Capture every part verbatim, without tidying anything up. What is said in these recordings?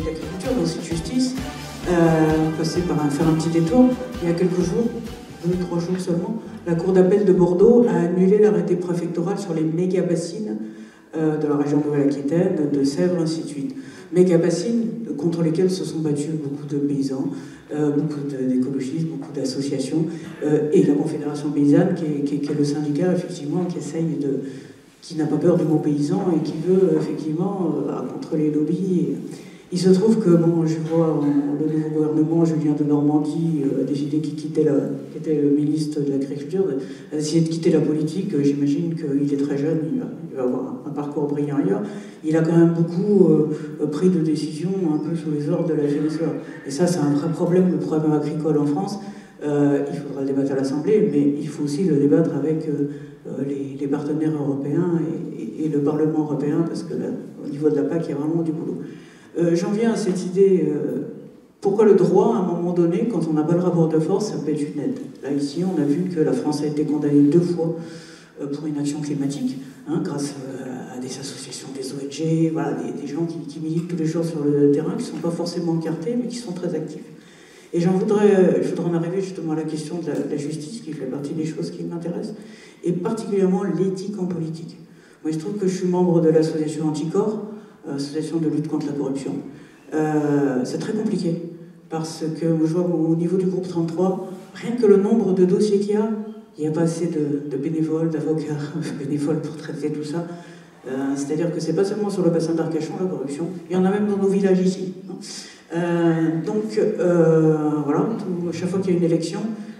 de l'agriculture, dans cette justice, euh, passé par un, faire un petit détour, il y a quelques jours, deux, trois jours seulement, la Cour d'appel de Bordeaux a annulé l'arrêté préfectoral sur les méga-bassines euh, de la région de Nouvelle-Aquitaine, de Sèvres, ainsi de suite. Méga-bassines contre lesquelles se sont battus beaucoup de paysans, euh, beaucoup d'écologistes, beaucoup d'associations, euh, et la Confédération paysanne, qui est, qui, est, qui est le syndicat, effectivement, qui essaye de... qui n'a pas peur du mot paysan et qui veut, effectivement, euh, contre les lobbies. Et, il se trouve que, bon, je vois le nouveau gouvernement, Julien de Normandie, a décidé qu'il quittait la, qui était le ministre de l'Agriculture, a décidé de quitter la politique. J'imagine qu'il est très jeune, il va, il va avoir un parcours brillant ailleurs. Il a quand même beaucoup euh, pris de décisions un peu sous les ordres de la F N S E A. Et ça, c'est un vrai problème, le problème agricole en France. Euh, il faudra le débattre à l'Assemblée, mais il faut aussi le débattre avec euh, les, les partenaires européens et, et, et le Parlement européen, parce que là, au niveau de la P A C, il y a vraiment du boulot. Euh, J'en viens à cette idée, euh, pourquoi le droit, à un moment donné, quand on n'a pas le rapport de force, ça peut être une aide. Là, ici, on a vu que la France a été condamnée deux fois euh, pour une action climatique, hein, grâce euh, à des associations, des O N G, voilà, des, des gens qui, qui militent tous les jours sur le terrain, qui ne sont pas forcément encartés, mais qui sont très actifs. Et j'en voudrais, je voudrais en arriver justement à la question de la, de la justice, qui fait partie des choses qui m'intéressent, et particulièrement l'éthique en politique. Moi, je trouve que je suis membre de l'association Anticorps, association de lutte contre la corruption. Euh, c'est très compliqué, parce que je vois au niveau du groupe trente-trois, rien que le nombre de dossiers qu'il y a, il n'y a pas assez de, de bénévoles, d'avocats bénévoles pour traiter tout ça. Euh, C'est-à-dire que c'est pas seulement sur le bassin d'Arcachon la corruption, il y en a même dans nos villages ici. Hein. Euh, donc, euh, voilà, tout, chaque fois qu'il y a une élection,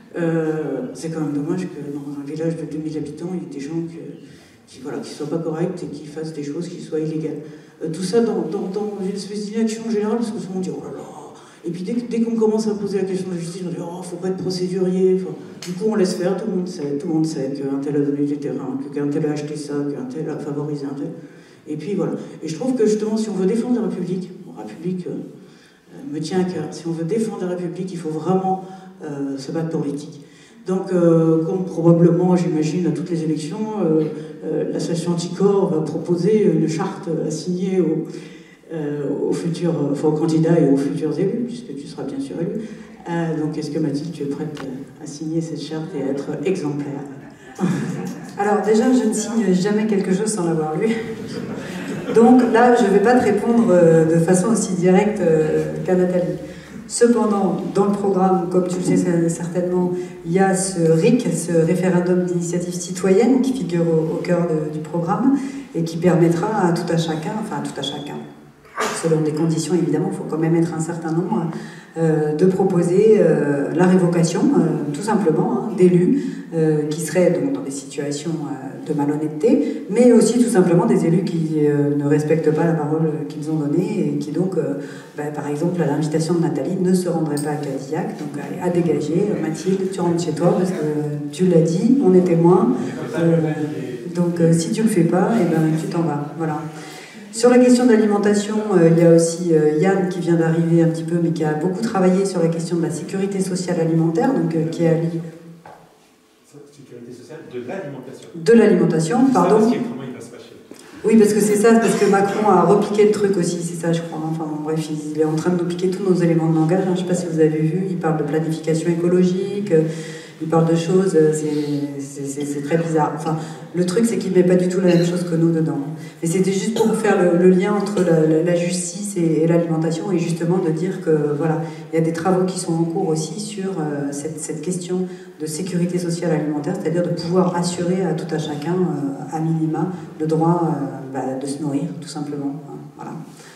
euh, c'est quand même dommage que dans un village de deux mille habitants, il y ait des gens que, qui ne voilà, qui soient pas corrects et qui fassent des choses qui soient illégales. Euh, tout ça dans, dans, dans une espèce d'inaction générale, parce que souvent on dit « oh là là ». Et puis dès, dès qu'on commence à poser la question de la justice, on dit « oh, faut pas être procédurier ». Enfin, du coup, on laisse faire, tout le monde sait, tout le monde sait qu'un tel a donné du terrain, qu'un tel a acheté ça, qu'un tel a favorisé un tel. Et puis voilà. Et je trouve que justement, si on veut défendre la République, bon, la République euh, me tient à cœur, si on veut défendre la République, il faut vraiment euh, se battre pour l'éthique. Donc, euh, comme probablement, j'imagine, à toutes les élections, euh, euh, l'association Anticorps va proposer une charte à signer aux, euh, aux futurs, enfin, aux candidats et aux futurs élus, puisque tu seras bien sûr élu. Euh, donc, est-ce que Mathilde, tu es prête à signer cette charte et à être exemplaire? Alors, déjà, je ne signe jamais quelque chose sans l'avoir lu. Donc là, je ne vais pas te répondre de façon aussi directe qu'à Nathalie. Cependant, dans le programme, comme tu le sais certainement, il y a ce R I C, ce référendum d'initiative citoyenne, qui figure au, au cœur de, du programme et qui permettra à tout à chacun, enfin à tout à chacun, selon des conditions évidemment, il faut quand même être un certain nombre, euh, de proposer euh, la révocation, euh, tout simplement, hein, d'élus euh, qui seraient donc dans des situations euh, de malhonnêteté, mais aussi tout simplement des élus qui euh, ne respectent pas la parole qu'ils ont donnée et qui donc, euh, bah, par exemple, à l'invitation de Nathalie, ne se rendraient pas à Cadillac, donc à, à dégager. Mathilde, tu rentres chez toi parce que tu l'as dit, on est témoin. Euh, donc euh, si tu le fais pas, eh ben, tu t'en vas. Voilà. Sur la question de l'alimentation, euh, il y a aussi euh, Yann qui vient d'arriver un petit peu, mais qui a beaucoup travaillé sur la question de la sécurité sociale alimentaire, donc euh, qui est allié. Sécurité sociale de l'alimentation. De l'alimentation, pardon. Parce comment il va se fâcher. Oui, parce que c'est ça, parce que Macron a repiqué le truc aussi, c'est ça, je crois. Enfin, bon, bref, il est en train de nous piquer tous nos éléments de langage. Hein. Je ne sais pas si vous avez vu, il parle de planification écologique. Euh, Il parle de choses, c'est très bizarre. Enfin, le truc, c'est qu'il ne met pas du tout la même chose que nous dedans. Et c'était juste pour faire le, le lien entre la, la, la justice et, et l'alimentation, et justement de dire que voilà, il y a des travaux qui sont en cours aussi sur euh, cette, cette question de sécurité sociale alimentaire, c'est-à-dire de pouvoir assurer à tout à chacun, euh, à minima, le droit euh, bah, de se nourrir, tout simplement. Hein, voilà.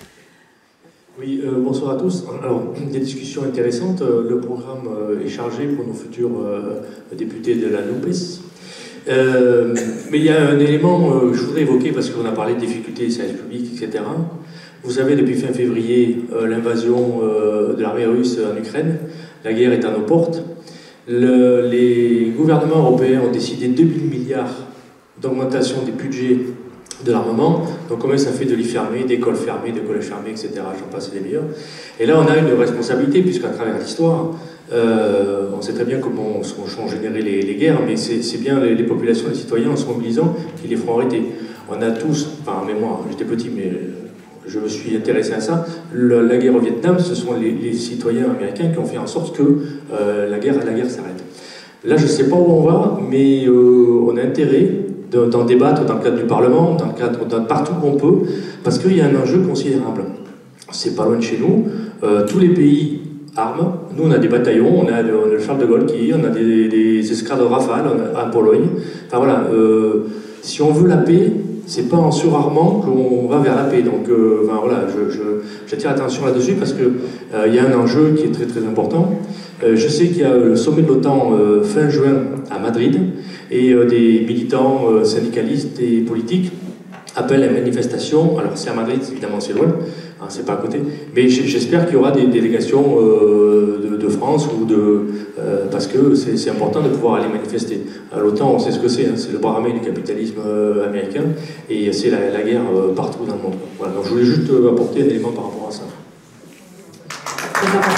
Oui, euh, bonsoir à tous. Alors, des discussions intéressantes. Le programme euh, est chargé pour nos futurs euh, députés de la NUPES. Euh, mais il y a un élément euh, que je voudrais évoquer parce qu'on a parlé de difficultés des services publics, et cetera. Vous savez, depuis fin février, euh, l'invasion euh, de l'armée russe en Ukraine, la guerre est à nos portes. Le, les gouvernements européens ont décidé deux mille milliards d'augmentation des budgets de l'armement, donc combien ça fait de lits fermés, d'écoles fermées, de collèges fermés, et cetera. J'en passe des meilleurs. Et là, on a une responsabilité, puisqu'à travers l'histoire, euh, on sait très bien comment ont généré les, les guerres, mais c'est bien les, les populations, les citoyens, en se mobilisant, qui les feront arrêter. On a tous, enfin en mémoire, j'étais petit, mais je me suis intéressé à ça. Le, la guerre au Vietnam, ce sont les, les citoyens américains qui ont fait en sorte que euh, la guerre, la guerre s'arrête. Là, je ne sais pas où on va, mais euh, on a intérêt d'en débattre dans le cadre du Parlement, dans le cadre de partout où on peut, parce qu'il y a un enjeu considérable. C'est pas loin de chez nous. Euh, tous les pays arment. Nous, on a des bataillons, on a, on a le Charles de Gaulle qui, on a des, des escadres Rafale on a, en Pologne. Enfin voilà, euh, si on veut la paix, c'est pas en surarmant qu'on va vers la paix. Donc, euh, enfin, voilà, je, je, j'attire l'attention là-dessus parce que euh, il y a un enjeu qui est très très important. Euh, je sais qu'il y a le sommet de l'OTAN euh, fin juin à Madrid et euh, des militants euh, syndicalistes et politiques appellent à une manifestation. Alors c'est à Madrid, évidemment c'est loin, hein, c'est pas à côté, mais j'espère qu'il y aura des délégations euh, de, de France ou de euh, parce que c'est important de pouvoir aller manifester. L'OTAN, on sait ce que c'est, hein, c'est le bras armé du capitalisme euh, américain et c'est la, la guerre euh, partout dans le monde. Voilà, donc je voulais juste euh, apporter un élément par rapport à ça. Très important.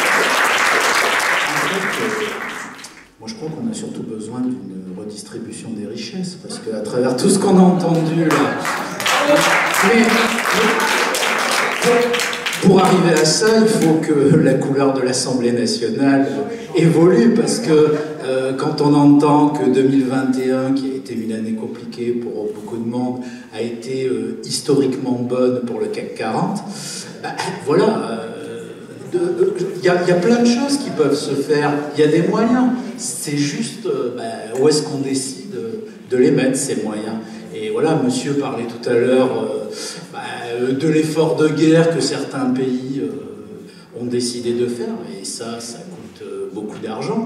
Moi, je crois qu'on a surtout besoin d'une redistribution des richesses, parce qu'à travers tout ce qu'on a entendu là, mais, pour, pour arriver à ça, il faut que la couleur de l'Assemblée nationale évolue, parce que euh, quand on entend que deux mille vingt et un, qui a été une année compliquée pour beaucoup de monde, a été euh, historiquement bonne pour le C A C quarante, bah, voilà. Euh, Il y, y a plein de choses qui peuvent se faire, il y a des moyens, c'est juste euh, bah, où est-ce qu'on décide de les mettre, ces moyens. Et voilà, monsieur parlait tout à l'heure euh, bah, de l'effort de guerre que certains pays euh, ont décidé de faire, et ça, ça coûte euh, beaucoup d'argent.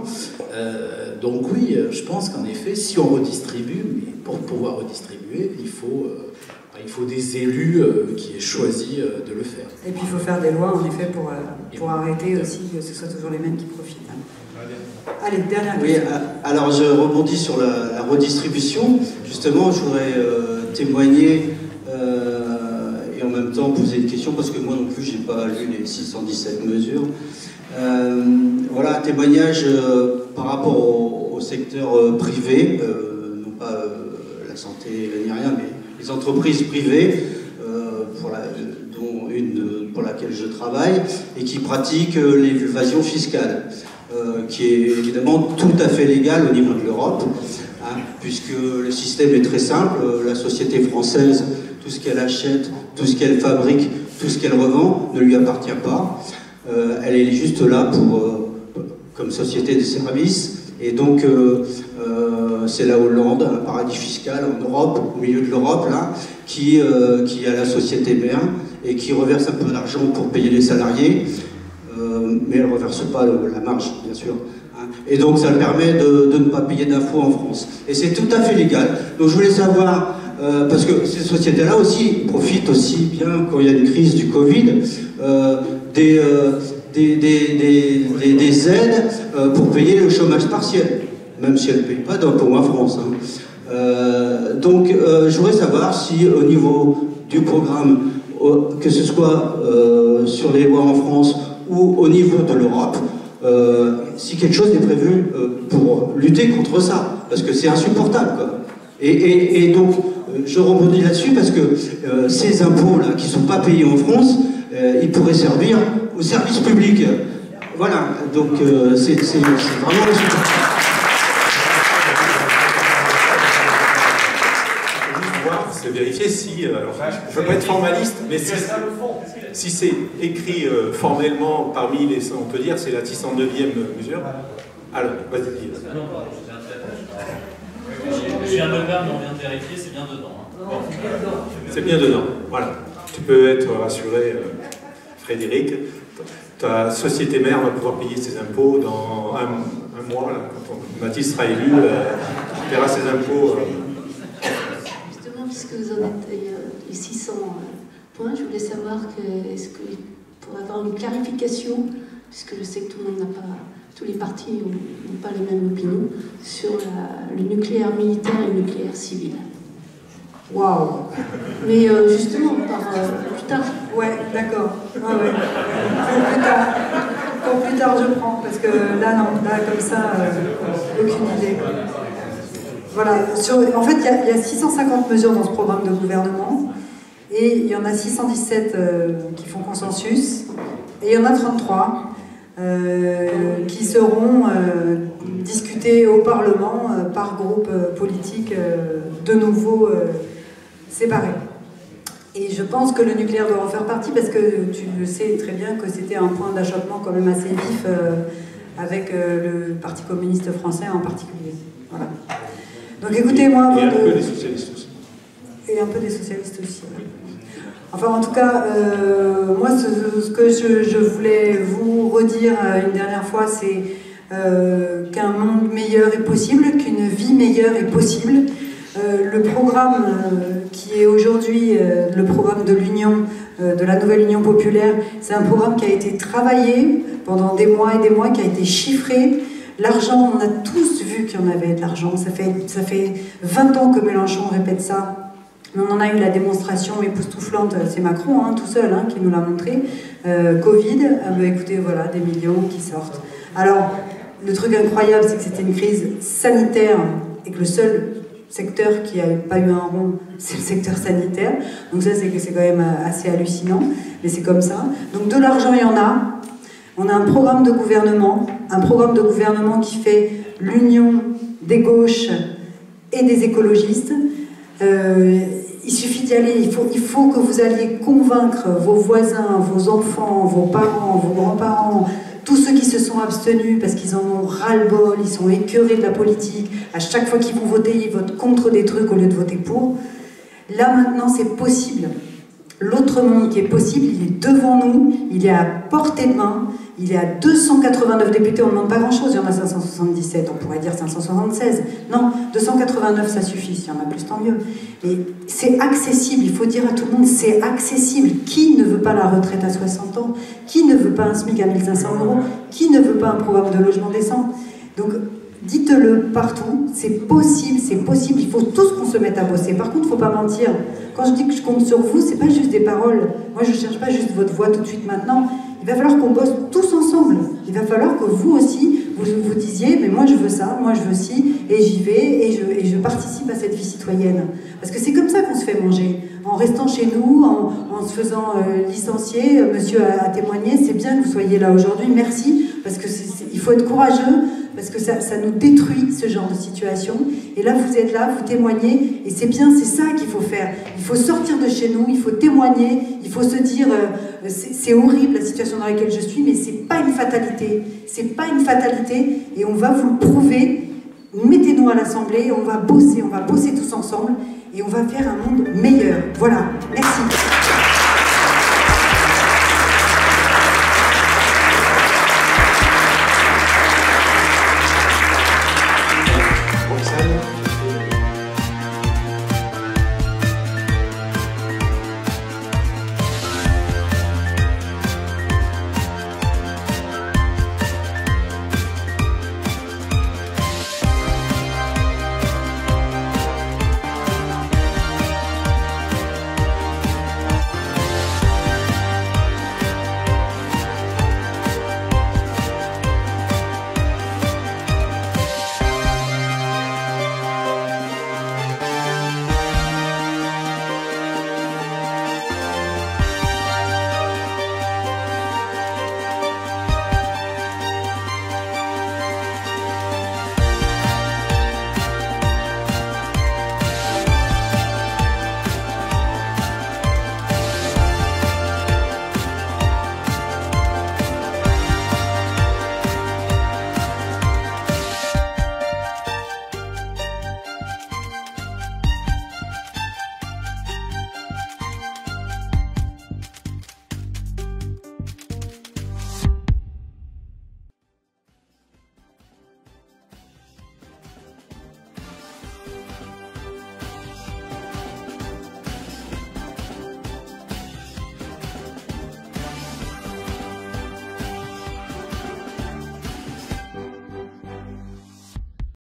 Euh, donc oui, je pense qu'en effet, si on redistribue, mais pour pouvoir redistribuer, il faut... Euh, Il faut des élus euh, qui aient choisi euh, de le faire. Et puis il faut faire des lois, en effet, pour, euh, pour arrêter aussi que ce soit toujours les mêmes qui profitent. Hein. Allez, dernière question. Oui, alors je rebondis sur la, la redistribution. Justement, je voudrais euh, témoigner euh, et en même temps poser une question, parce que moi non plus, je n'ai pas lu les six cent dix-sept mesures. Euh, voilà, un témoignage euh, par rapport au, au secteur euh, privé, euh, non pas euh, la santé ni rien, mais les entreprises privées, euh, pour la, dont une pour laquelle je travaille, et qui pratiquent euh, l'évasion fiscale, euh, qui est évidemment tout à fait légale au niveau de l'Europe, hein, puisque le système est très simple. La société française, tout ce qu'elle achète, tout ce qu'elle fabrique, tout ce qu'elle revend ne lui appartient pas. Euh, elle est juste là pour, euh, comme société de services. Et donc, euh, euh, c'est la Hollande, un paradis fiscal en Europe, au milieu de l'Europe, là, qui, euh, qui a la société mère et qui reverse un peu d'argent pour payer les salariés, euh, mais elle ne reverse pas le, la marge, bien sûr. Hein. Et donc, ça permet de, de ne pas payer d'impôts en France. Et c'est tout à fait légal. Donc, je voulais savoir, euh, parce que ces sociétés-là aussi profitent aussi bien, quand il y a une crise du Covid, euh, des... Euh, Des, des, des, des, des aides euh, pour payer le chômage partiel, même si elles ne payent pas d'impôts en France. Hein. Euh, donc, euh, je voudrais savoir si au niveau du programme, euh, que ce soit euh, sur les lois en France ou au niveau de l'Europe, euh, si quelque chose est prévu euh, pour lutter contre ça, parce que c'est insupportable, quoi. Et, et, et donc, euh, je rebondis là-dessus parce que euh, ces impôts-là qui ne sont pas payés en France, euh, ils pourraient servir au service public. Voilà, donc euh, c'est vraiment insupportable. C'est vérifier si, euh, alors, je ne veux pas être formaliste, mais si, si c'est écrit euh, formellement parmi les, on peut dire, c'est la six cent neuvième mesure. Alors, vas-y. Je viens de le faire, mais on vient de vérifier, c'est bien dedans. Hein. C'est bien dedans, voilà. Tu peux être rassuré, euh, Frédéric. Ta société mère va pouvoir payer ses impôts dans un, un mois, là, quand on, Mathis sera élu, euh, il paiera ses impôts. Euh, Puisque vous en êtes euh, les six cents points, je voulais savoir que, est-ce que pour avoir une clarification, puisque je sais que tout le monde n'a pas, tous les partis n'ont pas les mêmes opinions, sur la, le nucléaire militaire et le nucléaire civil. Waouh! Mais euh, justement, par euh, plus tard. Ouais, d'accord. Ah ouais. Pour plus tard. Pour plus tard, je prends, parce que là, non, là, comme ça, euh, aucune idée. Voilà, sur, en fait, il y, y a six cent cinquante mesures dans ce programme de gouvernement, Et il y en a six cent dix-sept euh, qui font consensus, et il y en a trente-trois euh, qui seront euh, discutés au Parlement euh, par groupe euh, politique euh, de nouveau euh, séparés. Et je pense que le nucléaire doit en faire partie, parce que tu le sais très bien que c'était un point d'achoppement quand même assez vif euh, avec euh, le Parti communiste français en particulier. Voilà. Donc écoutez, moi... Et un de... peu des socialistes aussi. Et un peu des socialistes aussi. Ouais. Enfin, en tout cas, euh, moi, ce, ce que je, je voulais vous redire une dernière fois, c'est euh, qu'un monde meilleur est possible, qu'une vie meilleure est possible. Euh, le programme euh, qui est aujourd'hui euh, le programme de l'Union, euh, de la nouvelle Union populaire, c'est un programme qui a été travaillé pendant des mois et des mois, qui a été chiffré. L'argent, on a tous vu qu'il y en avait de l'argent. Ça fait, ça fait vingt ans que Mélenchon répète ça. Mais on en a eu la démonstration époustouflante, c'est Macron, hein, tout seul, hein, qui nous l'a montré. Euh, Covid, ah ben, écoutez, voilà, des millions qui sortent. Alors, le truc incroyable, c'est que c'était une crise sanitaire et que le seul secteur qui n'a pas eu un rond, c'est le secteur sanitaire. Donc ça, c'est que c'est quand même assez hallucinant, mais c'est comme ça. Donc de l'argent, il y en a. On a un programme de gouvernement, un programme de gouvernement qui fait l'union des gauches et des écologistes. Euh, il suffit d'y aller, il faut, il faut que vous alliez convaincre vos voisins, vos enfants, vos parents, vos grands-parents, tous ceux qui se sont abstenus parce qu'ils en ont ras-le-bol, ils sont écœurés de la politique, à chaque fois qu'ils vont voter, ils votent contre des trucs au lieu de voter pour. Là maintenant c'est possible. L'autre monde qui est possible, il est devant nous, il est à portée de main, il est à deux cent quatre-vingt-neuf députés, on ne demande pas grand-chose, il y en a cinq cent soixante-dix-sept, on pourrait dire cinq cent soixante-seize. Non, deux cent quatre-vingt-neuf ça suffit, s'il y en a plus tant mieux. Mais c'est accessible, il faut dire à tout le monde, c'est accessible. Qui ne veut pas la retraite à soixante ans? Qui ne veut pas un SMIC à mille cinq cents euros? Qui ne veut pas un programme de logement décent? Donc, dites-le partout, c'est possible, c'est possible, il faut tous qu'on se mette à bosser. Par contre, il ne faut pas mentir. Quand je dis que je compte sur vous, c'est pas juste des paroles. Moi, je ne cherche pas juste votre voix tout de suite maintenant. Il va falloir qu'on bosse tous ensemble. Il va falloir que vous aussi, vous vous disiez, mais moi je veux ça, moi je veux ci, et j'y vais, et je, et je participe à cette vie citoyenne. Parce que c'est comme ça qu'on se fait manger. En restant chez nous, en, en se faisant euh, licencier, monsieur a, a témoigné, c'est bien que vous soyez là aujourd'hui, merci, parce que c'est, c'est, il faut être courageux, parce que ça, ça nous détruit ce genre de situation. Et là, vous êtes là, vous témoignez, et c'est bien, c'est ça qu'il faut faire. Il faut sortir de chez nous, il faut témoigner, il faut se dire, euh, c'est, c'est horrible la situation dans laquelle je suis, mais c'est pas une fatalité. C'est pas une fatalité, et on va vous le prouver. Mettez-nous à l'Assemblée, on va bosser, on va bosser tous ensemble, et on va faire un monde meilleur. Voilà, merci.